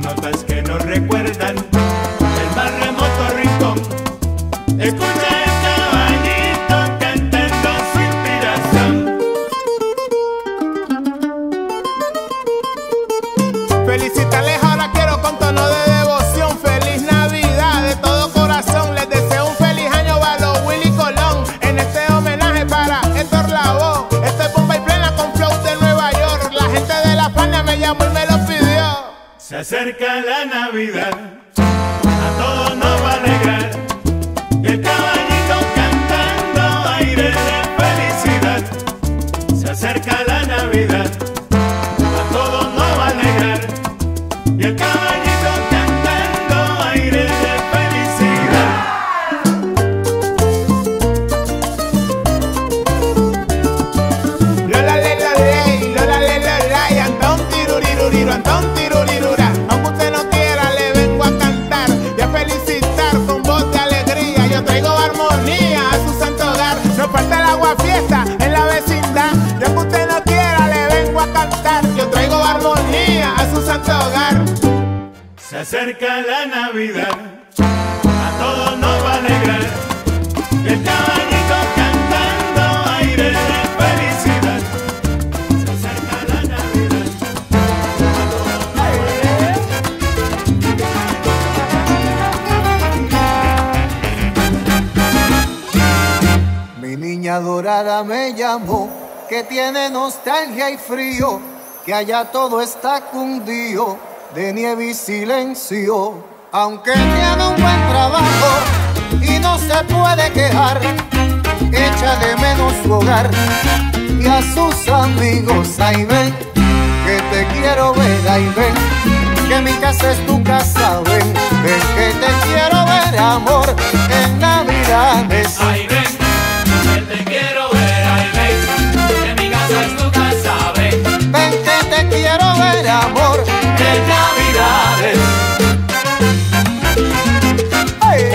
notas que nos recuerdan el más remoto rincón. Escucha el caballito cantando su inspiración. Felicitarles ahora quiero con tono de devoción. Feliz Navidad de todo corazón. Les deseo un feliz año a los Willy Colón. En este homenaje para Héctor Lavoe. Estoy bomba y plena con flow de Nueva York. La gente de La Fania me llamó y me lo pidió. Se acerca la Navidad, a todos nos va a alegrar. Y el caballito cantando aire de felicidad. Se acerca la Navidad, a todos nos va a alegrar. Y el caballito cantando aire de felicidad. Lola le la ley, Lola le la ley. Antón tiruriruriru, Antón tirurirura. Aunque usted no quiera le vengo a cantar y a felicitar con voz de alegría. Yo traigo armonía a su santo hogar. No falta el agua fiesta en la vecindad. Y aunque usted no quiera le vengo a cantar. Yo traigo armonía a su santo hogar. Se acerca la Navidad, a todos nos va a alegrar. Y el caballito cantando aire de felicidad. Se acerca la Navidad, a todos nos va a alegrar. Mi niña dorada me llamó, que tiene nostalgia y frío, que allá todo está cundido de nieve y silencio. Aunque tiene un buen trabajo y no se puede quejar, echa de menos su hogar y a sus amigos. Ahí ven, que te quiero ver, ahí ven, que mi casa es tu casa, ven, ven que te quiero ver, amor, en Navidades. Ay, ven, que te quiero ver, ay, ven, que mi casa es tu casa, ven. Ven que te quiero ver, amor, En Navidades. ¡ay!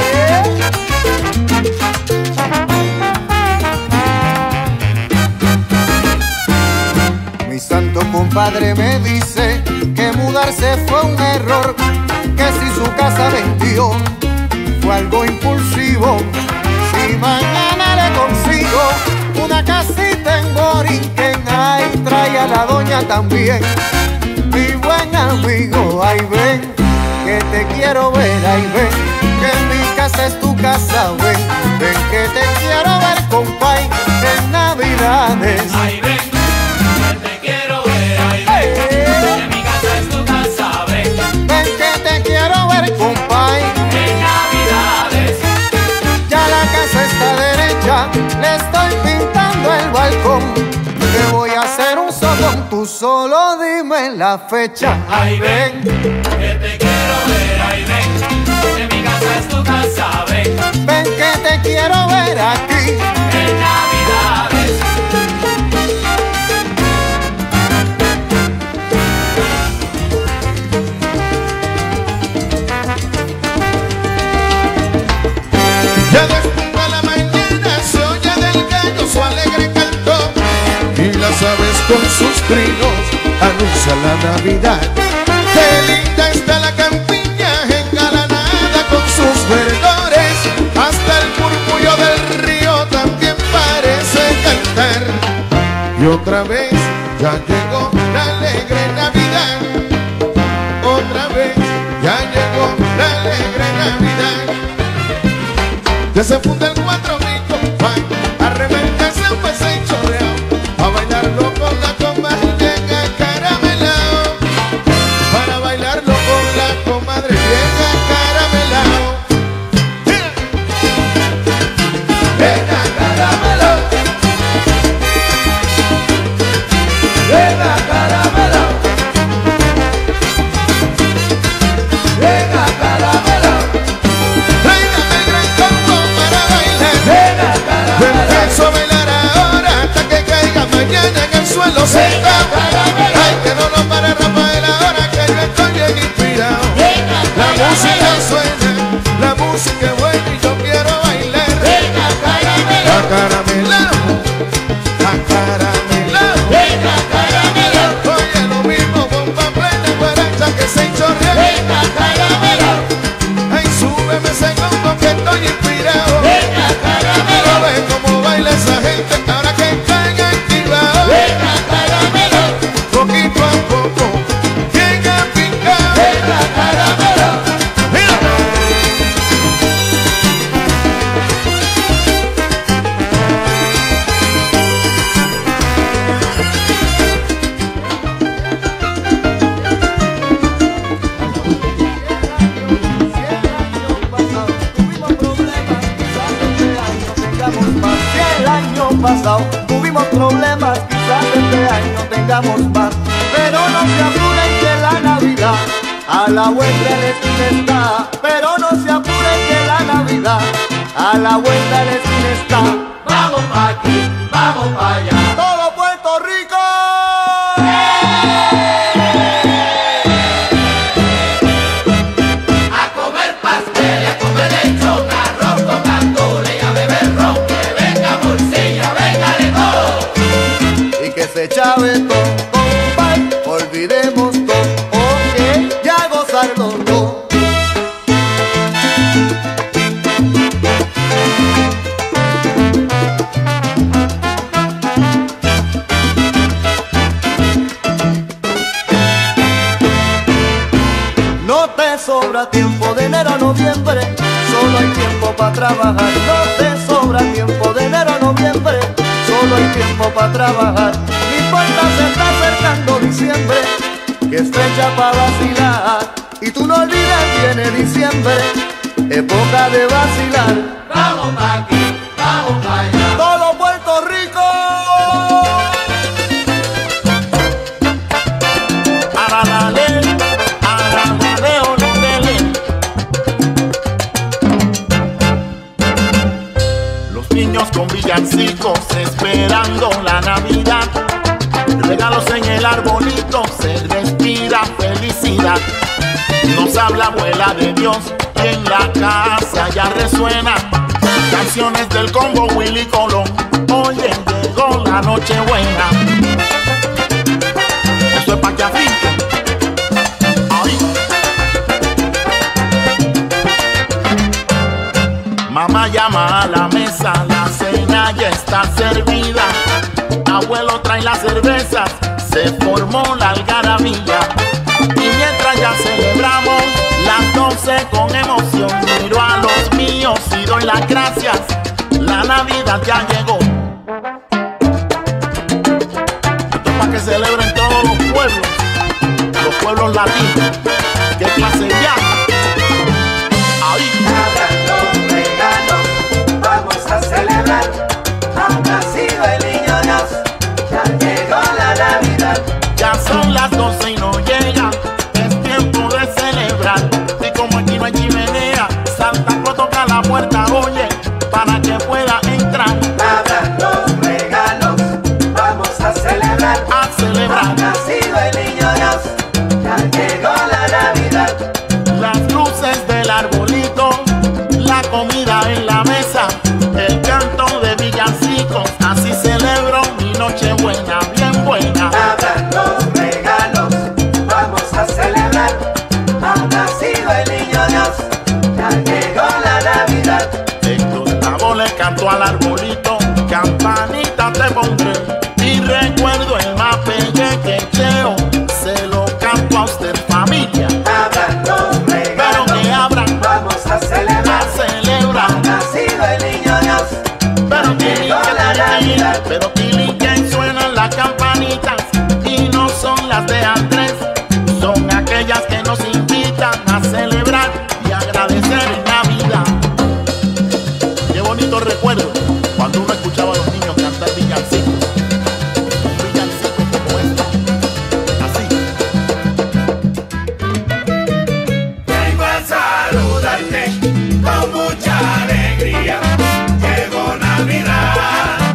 Mi santo compadre me dice que mudarse fue un error, que si su casa vendió fue algo impulsivo. Si mañana le consigo una casita en Borinquen, ay, trae a la doña también, mi buen amigo. Ay, ven, que te quiero ver, ay, ven, que mi casa es tu casa, ven, ven que te quiero ver, compay, en Navidades. Ay, ven, que te quiero ver, ay, ven, que mi casa es tu casa, ven. Ven que te quiero ver, compay. En Navidades. Ya la casa está derecha, le estoy pintando el balcón. Te voy a hacer un sopón, tú solo dime la fecha. Ay, ven, que te quiero ver, ay, ven, que mi casa es tu casa, ven. Ven que te quiero ver aquí. En Navidades. Ya despunta la mañana, se oye del gallo su alegre canto, y las aves con sus trinos anuncian la Navidad. Qué linda está la campiña engalanada con sus verdores, hasta el murmullo del río también parece cantar. Y otra vez ya llegó la alegre Navidad, otra vez ya llegó la alegre Navidad. Ya se funda el cuatro rico, van a reventarse un paseo chorreado, a bailarlo con la comadre vieja caramelao, para bailarlo con la comadre vieja caramelao. Vieja caramelao, vieja caramelao, vieja caramelao. Tráigame el gran combo para bailar. Yo empiezo a bailar ahora hasta que caiga mañana en el suelo sentado. Ay, que no nos pare Rafael ahora que yo estoy bien inspirado. La música suena, la música es buena y yo quiero bailar. La caramela, la caramela. Oye, lo mismo bomba plena, guaracha que se y chorrea. Venga, caramelo. Ay, súbeme ese combo que estoy inspirado. Venga, caramelo. A ver cómo baila esa gente ahora que están activados. Venga, caramelo. Poquito a poco llega picado. Venga, caramelo. Mira. Tuvimos problemas, quizás este año tengamos más, pero no se apuren que la Navidad a la vuelta de la esquina está, pero no se apuren que la Navidad a la vuelta de la esquina está. Vamos pa' aquí, vamos pa' allá. ¡Todo Puerto Rico! A comer pastel, a comer lechón, arroz con gandules y a beber ron. Que venga morcilla, venga de todo. Y que se chave todo, compay, olvidemos todo, ok, ya gozarlo todo. No te sobra tiempo de enero a noviembre, solo hay tiempo para trabajar. No te sobra tiempo de enero a noviembre, solo hay tiempo para trabajar. No importa, se está acercando diciembre, que es fecha para vacilar. Y tú no olvides, viene diciembre, época de vacilar. Vamos pa' aquí, vamos pa' allá. ¡Todo Puerto Rico! Los niños con villancicos esperando la Navidad, regalos en el arbolito, se respira felicidad. Nos habla abuela de Dios y en la casa ya resuena canciones del combo Willy Colón. Oye, llegó la Nochebuena. Eso es pa' que afinquen. Ay. Mamá llama a la mesa, la cena ya está servida. Abuelo trae las cervezas, se formó la algarabía. Y mientras ya celebramos las 12 con emoción, miro a los míos y doy las gracias. La Navidad ya llegó. Esto es para que celebren todos los pueblos latinos. ¿Qué clase de viaje? Ahí. Abran los regalos, vamos a celebrar. Ha nacido el niño Dios, ya llegó la Navidad. Ya son las 12 y no llega, es tiempo de celebrar. Y como aquí no hay chimenea, Santa Claus toca la puerta, oye, para que pueda entrar. Abran los regalos, vamos a celebrar. A celebrar. Ha nacido el niño Dios, ya llegó la Navidad. Las luces del arbolito, la comida en la mesa, el canto de villancicos, así celebro mi Nochebuena, bien buena. Abran los regalos, vamos a celebrar. Ha nacido el niño Dios, ya llegó la Navidad. Héctor Lavoe le cantó al arbolito, campanita te pondré. Y recuerdo el mapeche que Cheo se lo canto a usted, familia. Abran los Pero regalos, que abran, vamos a a celebrar. celebrar. Ha nacido el niño Dios, Pero llegó la Navidad. pero que suenan las campanitas y no son las de Andrés, son aquellas que nos invitan a celebrar y agradecer en Navidad. Qué bonito recuerdo cuando uno escuchaba a los niños cantar villancicos, un villancico como este, así. Vengo a saludarte con mucha alegría. Llegó Navidad,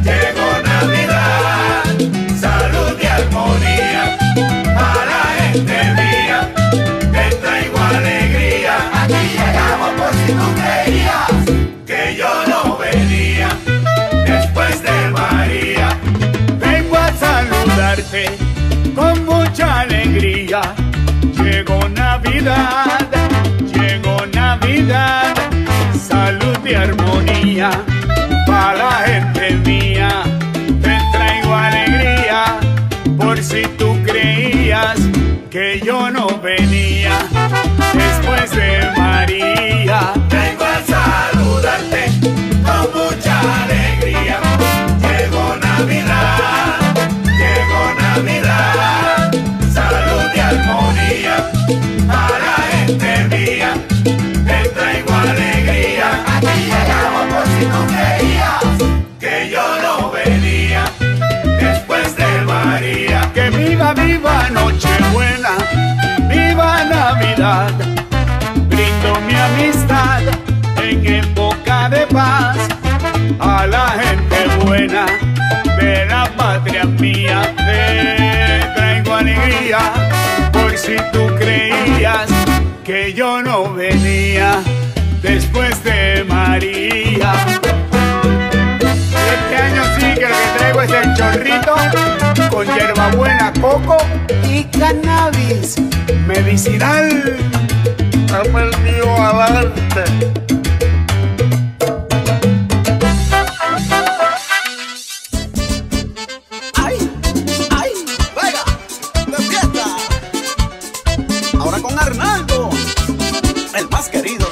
salud y armonía para este día. Te traigo alegría. Aquí llegamos por si tú creías que yo no venía después de María. Vengo a saludarte con mucha alegría. Llegó Navidad, llegó Navidad, salud y armonía, para la gente mía, te traigo alegría, por si tú creías que yo no venía, después de María. Vengo a saludarte con mucha alegría. Llegó Navidad, salud y armonía, a la gente mía, te traigo alegría. Aquí llegamos por si no creías que yo no venía, después de María. Que viva, viva Nochebuena, viva Navidad, brindo mi amistad en época de paz a la gente buena de la patria mía. Te traigo alegría, por si tú creías que yo no venía, después de María. Este año sí que lo que traigo es el chorrito con hierbabuena, coco y cannabis medicinal. Dame el mío adelante. ¡Ay! ¡Ay! ¡Venga! ¡De fiesta! Ahora con Arnaldo, el más querido.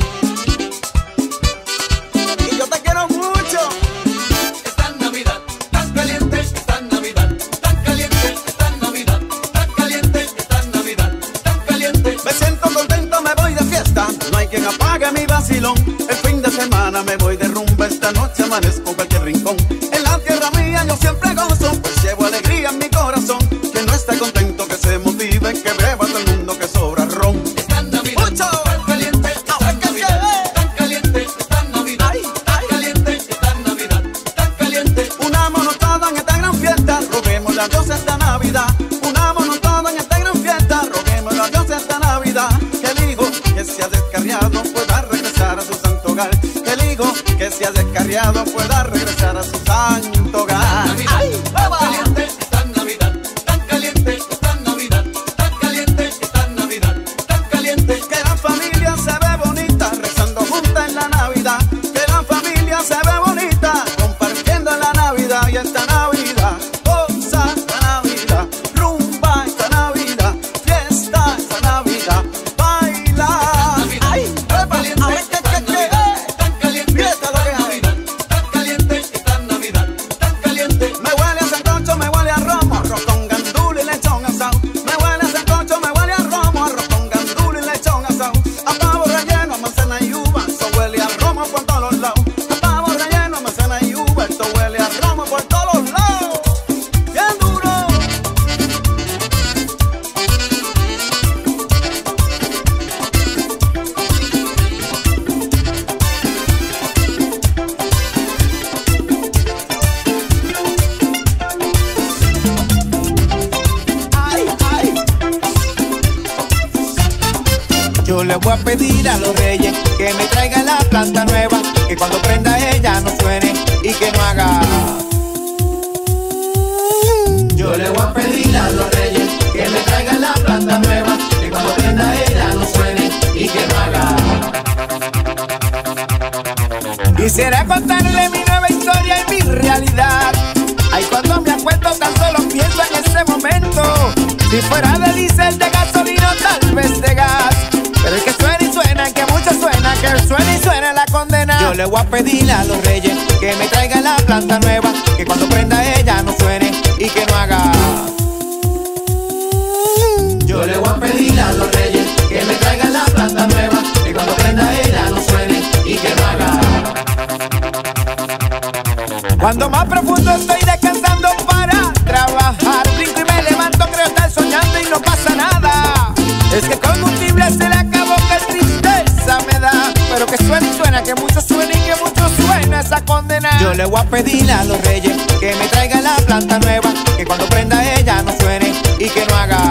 Y yo te quiero mucho. Esta Navidad, tan caliente, esta Navidad, tan caliente, esta Navidad, tan caliente, esta Navidad, tan caliente. Me siento contento, me voy de fiesta. No hay quien apague mi vacilón. El fin de semana me voy de rumba. Esta noche amanezco en cualquier rincón. En la tierra mía yo siempre gozo, pues llevo alegría en mi corazón. Quien no esté contento que se motive, que beba todo el mundo que sobra ron. Esta Navidad, ¡Mucho! tan caliente, esta Navidad, tan caliente, esta Navidad, tan caliente, esta Navidad, tan caliente. Unámonos todos en esta gran fiesta, roguémosle a Dios esta Navidad. Unámonos todos en esta gran fiesta, roguémosle a Dios esta Navidad. Que el hijo que se ha descarriado pueda regresar a su santo hogar. Que el hijo que se ha descarriado pueda regresar a su santo hogar. Navidad, tan caliente, esta Navidad, tan caliente, esta Navidad, tan caliente, esta Navidad, tan caliente. Que la familia se ve bonita, rezando junta en la Navidad. Que la familia se ve bonita, compartiendo en la Navidad. Y esta Navidad, goza esta Navidad, rumba esta Navidad, fiesta esta Navidad, baila. ¡Ay! Tan caliente, ¡Ay! esta Navidad, tan caliente, Fiesta lo que esta hay. Navidad, tan caliente, esta Navidad, tan caliente. Me huele a sancocho, me huele a romo, arroz con gandul y lechón asado. Me huele a sancocho, me huele a romo, arroz con gandul y lechón asado. A pavo relleno, a manzana y uva, eso huele a romo por todos los lados. A pavo relleno, a manzana y uva, esto huele a romo por todos los lados. ¡Bien duro! ¡Ay, ay! Yo le voy a pedir a los reyes que me traigan la planta nueva, que cuando prenda ella no suene y que no haga. Yo le voy a pedir a los reyes que me traigan la planta nueva, que cuando prenda ella no suene y que no haga. Quisiera contarle mi nueva historia y mi realidad. Ay, cuando me acuesto tan solo pienso en ese momento. Si fuera de diésel, de gasolina, tal vez de gas. Pero el que suena y suena, que mucho suena, que suena y suena la condena. Yo le voy a pedir a los reyes que me traigan la planta nueva, que cuando prenda ella no suene y que no haga. Yo le voy a pedir a los reyes que me traigan la planta nueva, que cuando prenda ella no suene y que no haga. Cuando más profundo estoy descansando para trabajar, brinco y me levanto, creo estar soñando y no pasa nada. Es que el combustible se le acabó, que tristeza me da. Pero que suena y suena, que mucho suena y que mucho suena esa condena. Yo le voy a pedir a los reyes que me traigan la planta nueva, que cuando prenda ella no suene y que no haga.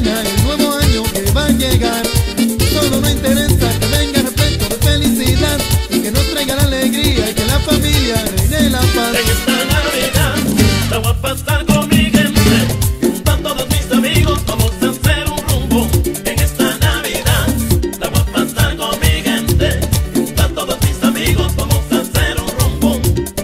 buena el nuevo año que va a llegar. Solo no interesa que venga repleto de felicidad y que nos traiga la alegría y que la familia reine la paz. En esta Navidad la voy a pasar con mi gente, junto a todos mis amigos vamos a hacer un rumbo. En esta Navidad la voy a pasar con mi gente, junto a todos mis amigos vamos a hacer un rumbo.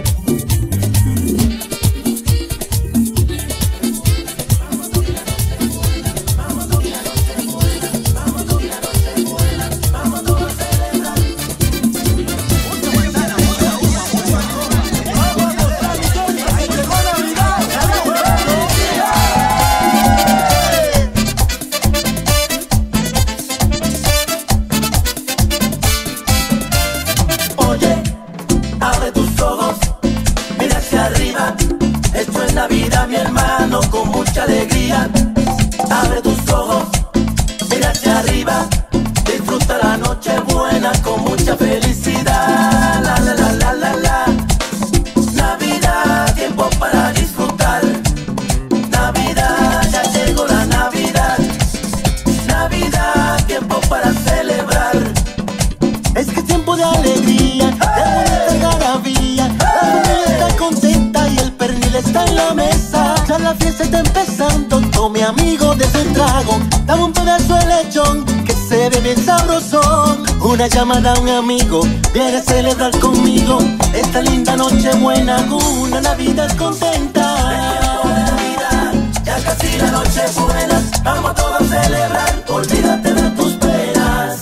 Oye, abre tus ojos, mira hacia arriba. Esto es Navidad, mi hermano, con mucha alegría. Abre tus ojos, mira hacia arriba. Disfruta la noche buena con mucha felicidad. La la la la la la. Navidad, tiempo para disfrutar. Navidad, ya llegó la Navidad. Navidad, tiempo para celebrar. Es que es tiempo de alegría, de bonita algarabía. La familia está contenta y el pernil está en la mesa. Ya la fiesta está empezando, tome amigo de ese trago. Dame un pedazo de lechón que se ve bien sabrosón. Una llamada a un amigo, viene a celebrar conmigo esta linda noche buena, una Navidad contenta. Navidad, ya casi la noche buena, vamos todos a celebrar, olvídate de tus penas.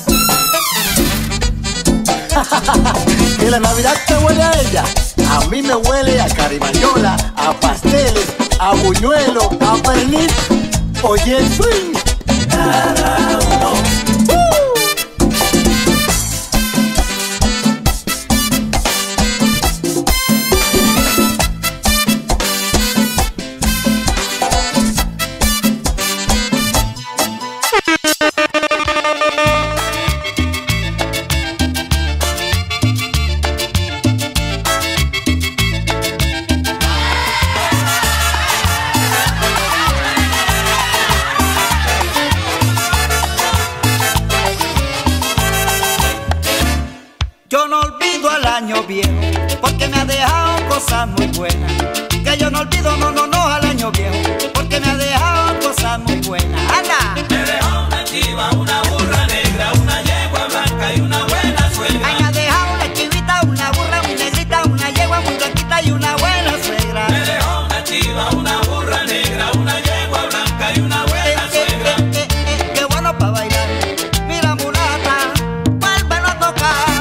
Que la Navidad te huele a ella, a mí me huele a carimañola, a pasteles, a buñuelo, a pernil. Oye el swing. Cada uno. Yo no olvido al año viejo, porque me ha dejado cosas muy buenas. Que yo no olvido, no al año viejo, porque me ha dejado cosas muy buenas. ¡Anda! Me dejó una chiva, una burra negra, una yegua blanca y una buena suegra. Ay, me ha dejado una chivita, una burra muy negrita, una yegua muy blanquita y una buena suegra. Me dejó una chiva, una burra negra, una yegua blanca y una buena suegra. Qué bueno para bailar. Mira, mulata, vuélvelo a tocar.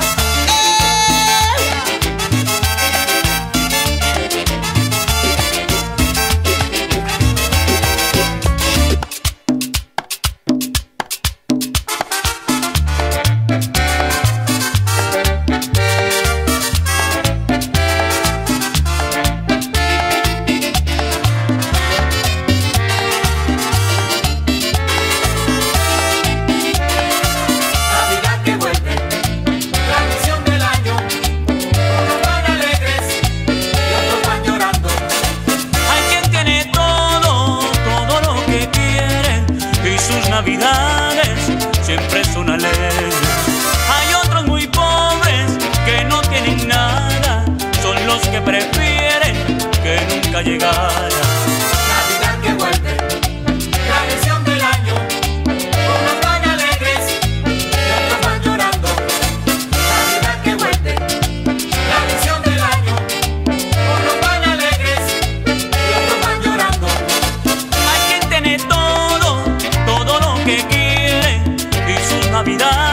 Navidad que vuelve, tradición del año. Unos van alegres y otros van llorando. Hay quien tiene todo lo que quiere y sus navidades siempre son alegres. Hay otros muy pobres que no tienen nada, son los que prefieren que nunca llegara. Navidad que vuelve, tradición del año. Unos van alegres y otros van llorando. Navidad que vuelve, tradición del año. Unos van alegres y otros van llorando. Hay quien tiene todo lo que quiere y sus navidades